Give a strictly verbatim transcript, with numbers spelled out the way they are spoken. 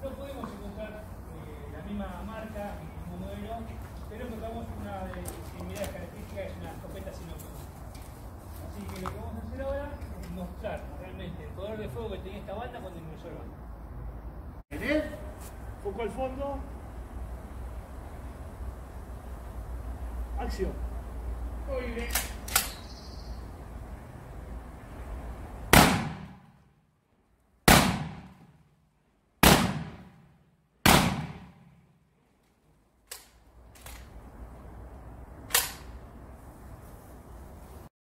No podemos encontrar eh, la misma marca, el mismo modelo, pero encontramos una de similares características, es una escopeta semiautomática. Así que lo que vamos a hacer ahora es mostrar realmente el poder de fuego que tenía esta banda cuando ingresó el bando. ¿Tenés? Foco al fondo. Acción. Muy bien.